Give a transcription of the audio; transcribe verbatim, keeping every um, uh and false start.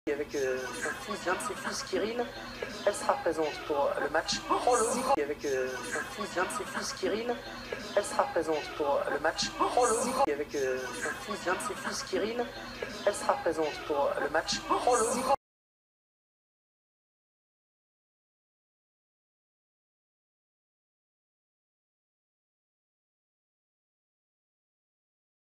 avec euh, son fils, l'un de ses fils, Kirill. Elle sera présente pour le match prologue avec euh, son fils, l'un de ses fils, Kirill. Elle sera présente pour le match prologue avec euh, son fils, l'un de ses fils, Kirill. Elle sera présente pour le match prologue.